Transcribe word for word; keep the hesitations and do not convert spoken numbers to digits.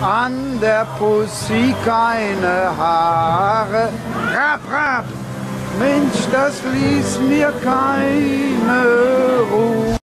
an der Pussy keine Haare. Rap, rap, Mensch, das ließ mir keine Ruhe.